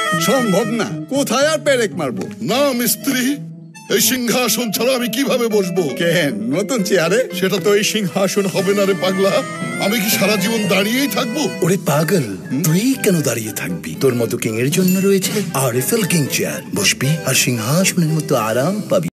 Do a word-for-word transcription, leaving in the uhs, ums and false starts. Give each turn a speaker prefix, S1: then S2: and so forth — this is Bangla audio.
S1: সম্ভব না, কোথায় আর পেরেক মারবো?
S2: না মিস্ত্রি, এই সিংহাসন ছাড়া আমি কিভাবে বসবো?
S1: কেন নতুন চেয়ারে?
S2: সেটা তো এই সিংহাসন হবে না রে পাগলা। আমি কি সারা জীবন দাঁড়িয়েই থাকবো?
S3: ওরে পাগল, তুই কেন দাঁড়িয়ে থাকবি? তোর মতো কিং এর জন্য রয়েছে R F L king chair. বসবি আর সিংহাসনের মতো আরাম পাবি।